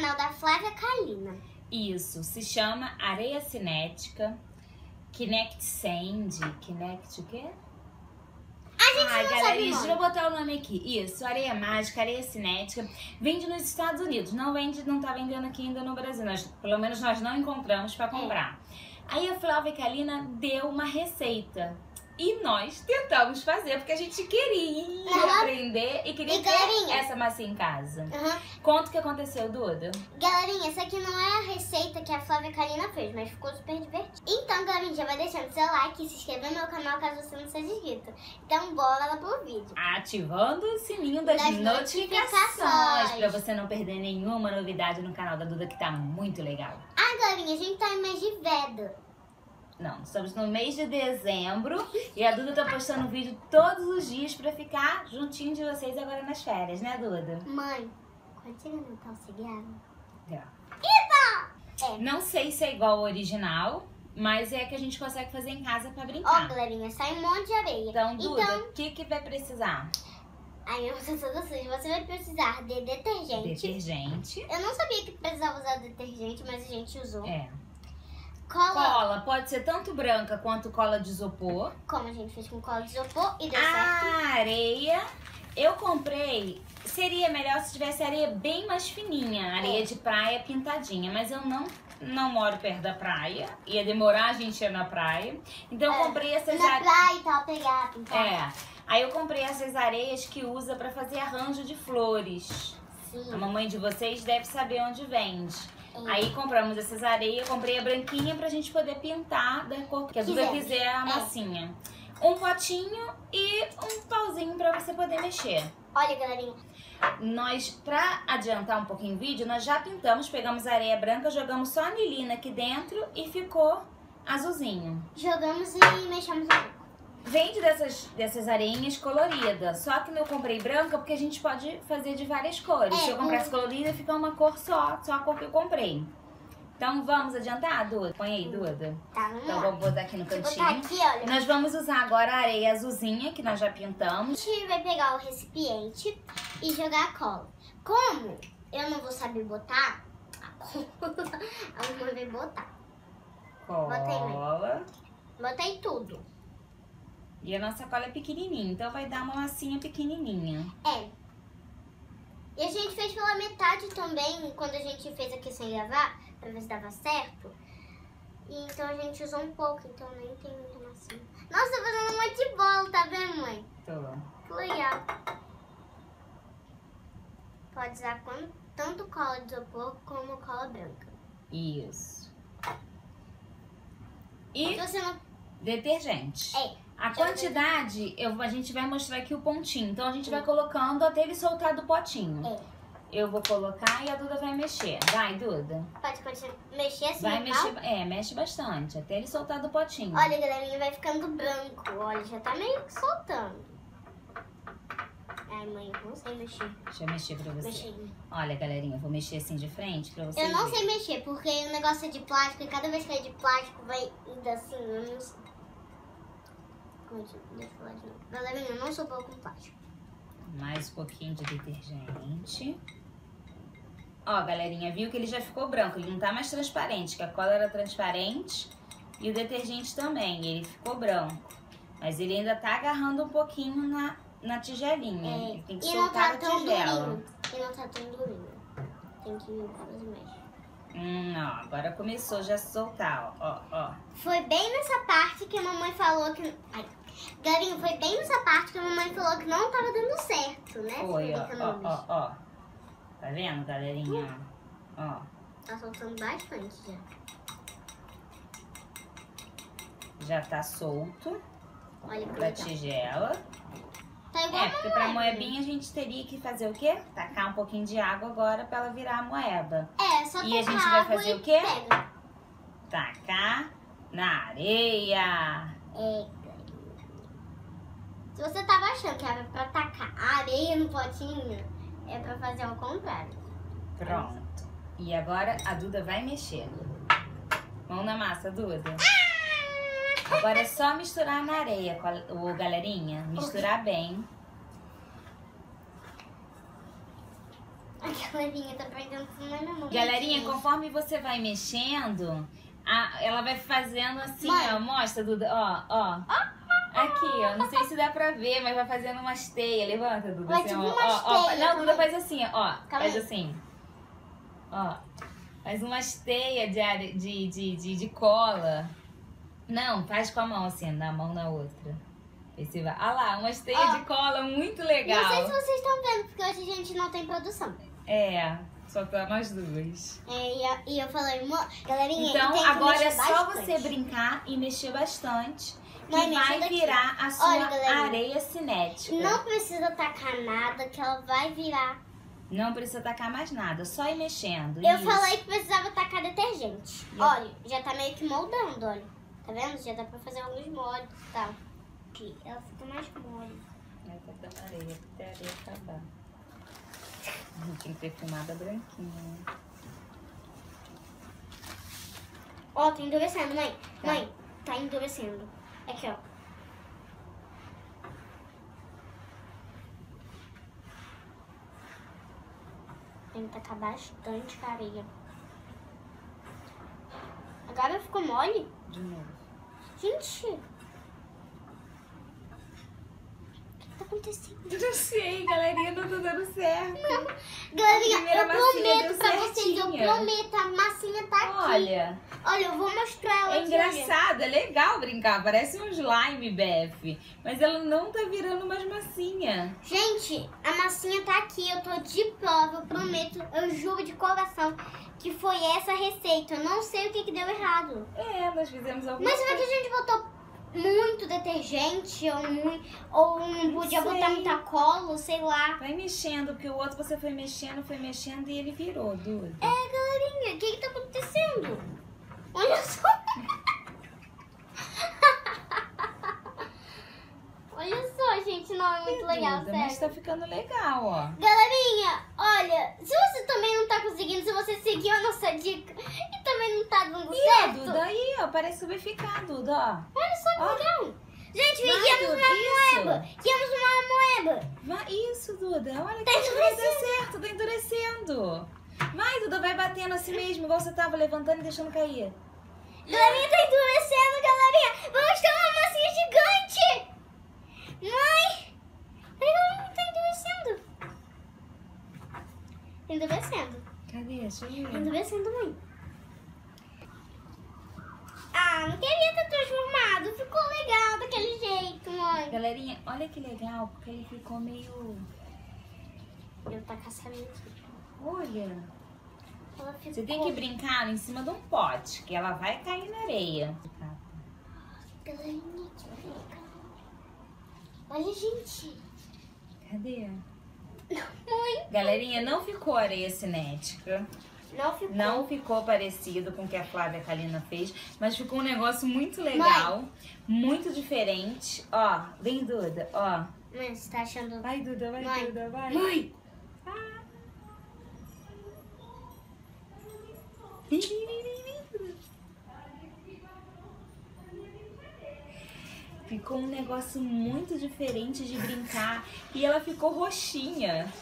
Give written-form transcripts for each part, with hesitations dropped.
canal da Flávia Kalina. Isso, se chama Areia Cinética, Kinect Sand, Kinect o quê? Ai, galera, deixa eu botar o nome aqui. Isso, areia mágica, areia cinética. Vende nos Estados Unidos. Não tá vendendo aqui ainda no Brasil. Pelo menos nós não encontramos para comprar. Aí a Flávia Kalina deu uma receita. E nós tentamos fazer, porque a gente queria aprender e queria ter essa massinha em casa. Conta o que aconteceu, Duda. Galerinha, essa aqui não é a receita que a Flávia Kalina fez, mas ficou super divertido. Então, galerinha, já vai deixando seu like e se inscrever no meu canal caso você não seja inscrito. Então, bora lá pro vídeo. Ativando o sininho das notificações, pra você não perder nenhuma novidade no canal da Duda, que tá muito legal. Ah, galerinha, a gente tá em mês de Veda. Não, estamos no mês de dezembro e a Duda tá postando vídeo todos os dias pra ficar juntinho de vocês agora nas férias, né, Duda? Mãe, quando chega no Natal, você grava? Não sei se é igual ao original, mas é que a gente consegue fazer em casa pra Ó, brincar. galerinha, sai um monte de areia. Então, Duda, o que vai precisar? Aí, eu sou você vai precisar de detergente. Eu não sabia que precisava usar detergente, mas a gente usou. Cola pode ser tanto branca quanto cola de isopor. Como a gente fez com cola de isopor e deu certo. A areia, eu comprei, seria melhor se tivesse areia bem mais fininha, areia de praia pintadinha, mas eu não moro perto da praia, ia demorar a gente ir na praia, então eu comprei essas areias. Na praia e tal, pegar, pintar. Aí eu comprei essas areias que usa pra fazer arranjo de flores. Sim. A mamãe de vocês deve saber onde vende. Aí compramos essas areias, comprei a branquinha pra gente poder pintar da cor que a Duda quiser a massinha. Um potinho e um pauzinho pra você poder mexer. Olha, galerinha. Nós, pra adiantar um pouquinho o vídeo, nós já pintamos, pegamos a areia branca, jogamos só a anilina aqui dentro e ficou azulzinho. Jogamos e mexemos um pouco. Vende dessas areinhas coloridas, só que eu comprei branca porque a gente pode fazer de várias cores. Se eu comprasse colorida, fica uma cor só a cor que eu comprei. Então vamos adiantar, Duda? Põe aí, Duda. Tá, então vamos botar aqui no cantinho. Vou botar aqui, olha. Nós vamos usar agora a areia azulzinha, que nós já pintamos. A gente vai pegar o recipiente e jogar a cola. Como eu não vou saber botar, a mamãe vai botar. Cola. Botei tudo. E a nossa cola é pequenininha, então vai dar uma massinha pequenininha. E a gente fez pela metade também, quando a gente fez aqui sem gravar, pra ver se dava certo. E então a gente usou um pouco, então nem tem muita massinha. Nossa, tô fazendo um monte de bolo, tá vendo, mãe? Tô. Que legal. Pode usar tanto cola de isopor como cola branca. Isso. E se você não... detergente. A quantidade, a gente vai mostrar aqui o pontinho. Então a gente vai colocando até ele soltar do potinho. Eu vou colocar e a Duda vai mexer. Vai, Duda. Pode mexer assim, vai mexer, mexe bastante, até ele soltar do potinho. Olha, galerinha, vai ficando branco. Olha, já tá meio que soltando. Ai, mãe, eu não sei mexer. Deixa eu mexer pra você. Olha, galerinha, eu vou mexer assim de frente pra você. Eu não sei mexer, porque o negócio é de plástico e cada vez que é de plástico vai indo assim, eu não sei. Deixa eu falar de novo. Galerinha, eu não sou boa com plástico. Mais um pouquinho de detergente. Ó, galerinha, viu que ele já ficou branco. Ele não tá mais transparente, que a cola era transparente e o detergente também. Ele ficou branco. Mas ele ainda tá agarrando um pouquinho na tigelinha. Ele tem que soltar a tigela. E não tá tão durinho. Tem que fazer mais. Ó, agora começou já a soltar, ó. Foi bem nessa parte que a mamãe falou que... Galerinha, foi bem nessa parte que a mamãe falou que não tava dando certo, né? Foi, ó. Tá vendo, galerinha? Ó. Tá soltando bastante já. Já tá solto. Olha que da tigela. Tá igual porque pra moebinha a gente teria que fazer o quê? Tacar um pouquinho de água agora pra ela virar a moeba. Só e a gente vai fazer o quê? Pega. Tacar na areia. Se você tava achando que era pra tacar areia no potinho, é pra fazer ao contrário. Pronto. E agora a Duda vai mexer. Mão na massa, Duda. Agora é só misturar na areia, galerinha. Misturar bem. A galerinha tá perdendo uma Galerinha, conforme você vai mexendo, ela vai fazendo assim, Mãe. ó. Mostra, Duda. Ó. Aqui, ó. Não sei se dá pra ver, mas vai fazendo umas teias. Levanta, Duda. Vai Assim, tipo ó. umas Ó. teias, Não, Duda, calma faz assim, ó. Faz aí. assim. Ó. Faz umas teias de cola. Não, faz com a mão assim, na mão na outra. Aí você vai. Ah lá, umas teias de cola muito legal. Não sei se vocês estão vendo, porque hoje a gente não tem produção. É, só tá nós duas. E eu falei, galerinha, Então, tem que agora é mexer só bastante. você brincar e mexer bastante. Que Mãe, vai mexe daqui. virar a sua Olha, galerinha. areia cinética. Não precisa tacar nada, que ela vai virar. Não precisa tacar mais nada, só ir mexendo. Eu Isso. falei que precisava tacar detergente. Olha, já tá meio que moldando, olha. Tá vendo? Já dá pra fazer alguns moldes e tal. Aqui, ela fica mais mole. Tá dando areia, até a areia acabar. A gente tem que ter filmada branquinha, né? Ó, tá endurecendo, mãe. Tá. Mãe, tá endurecendo. Aqui, ó. Tem que tacar bastante areia. Agora ficou mole? De novo. Gente! O que tá acontecendo? Não sei, galerinha, não tá dando certo. Galerinha, primeira eu massinha prometo deu pra vocês, eu certinha. prometo, a massinha tá aqui. Olha, Olha, eu vou mostrar ela é aqui. engraçado, é legal brincar. Parece um slime, Beth. Mas ela não tá virando mais massinha. Gente, a massinha tá aqui, eu tô de prova, eu prometo, eu juro de coração que foi essa receita. Eu não sei o que deu errado. É, nós fizemos alguma Mas será que coisa. a gente botou muito detergente ou não podia Sei. botar muita cola, sei lá. Vai mexendo, porque o outro você foi mexendo e ele virou, Duda. Galerinha, o que tá acontecendo? Olha só. Olha só, gente, não é muito legal, Duda, sério. mas tá ficando legal, ó. Galerinha, olha, se você também não tá conseguindo, se você seguiu a nossa dica e também não tá dando Ó, certo, Duda, aí, ó, parece que vai ficar, Duda, ó. olha só que Ó. legal. Gente, Vai, criamos Duda, uma isso. moeba. Criamos uma moeba. Vai, isso, Duda, olha que Tá vai dar endurecendo. certo, tá endurecendo. Vai, Duda, vai batendo assim mesmo, igual você tava levantando e deixando cair. Galerinha, tá endurecendo, galerinha. Vamos ter uma massinha gigante. Mãe, galerinha, tá endurecendo. Tá endurecendo. Cadê? Deixa eu Tá ver. endurecendo, mãe. Ah, não queria ter transformado. Ficou legal daquele jeito, mãe. Galerinha, olha que legal, porque ele ficou meio... Eu tá cascando aqui. Olha, Ela ficou... você tem que brincar em cima de um pote, que ela vai cair na areia. Galerinha, que legal. Olha, gente. Cadê? Mãe. Galerinha, não ficou areia cinética. Não ficou. Não ficou parecido com o que a Flávia Kalina fez, mas ficou um negócio muito legal, muito diferente. Ó, vem, Duda, ó. Mãe, você tá achando... Vai, Duda, vai, Mãe. Duda, vai. Mãe. Ah. Vem, vem, vem, vem, vem, Duda. Ficou um negócio muito diferente de brincar e ela ficou roxinha.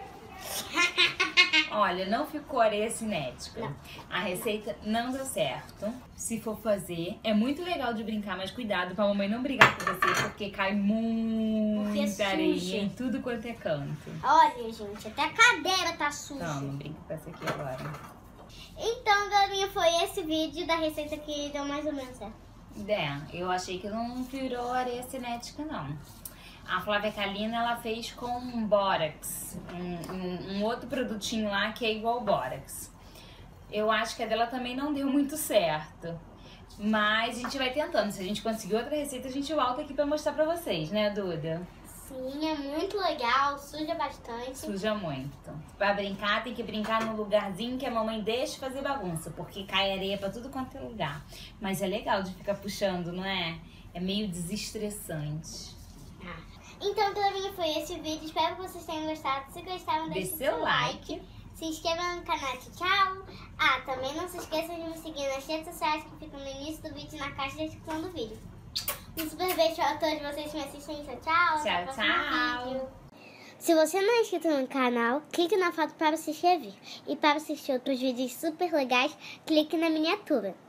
Olha, não ficou areia cinética. Não. A receita não deu certo. Se for fazer, é muito legal de brincar, mas cuidado pra mamãe não brigar com você, porque cai Porque muita suja. areia em tudo quanto é canto. Olha, gente, até a cadeira tá suja. Toma, brinca com essa aqui agora. Então, galerinha, foi esse vídeo da receita que deu mais ou menos certo. É, eu achei que não virou areia cinética, não. A Flávia Kalina, ela fez com bórax, um outro produtinho lá que é igual bórax. Eu acho que a dela também não deu muito certo. Mas a gente vai tentando. Se a gente conseguir outra receita, a gente volta aqui pra mostrar pra vocês, né, Duda? Sim, é muito legal, suja bastante. Suja muito. Pra brincar, tem que brincar no lugarzinho que a mamãe deixa fazer bagunça, porque cai areia pra tudo quanto é lugar. Mas é legal de ficar puxando, não é? É meio desestressante. Então, galerinha, foi esse vídeo. Espero que vocês tenham gostado. Se gostaram, Dê deixe seu like. Se inscreva no canal. Tchau. Ah, também não se esqueça de me seguir nas redes sociais que ficam no início do vídeo e na caixa de descrição do vídeo. Um super beijo a todos vocês que me assistem. Tchau, tchau. Até o próximo Tchau, tchau. vídeo. Se você não é inscrito no canal, clique na foto para se inscrever. E para assistir outros vídeos super legais, clique na miniatura.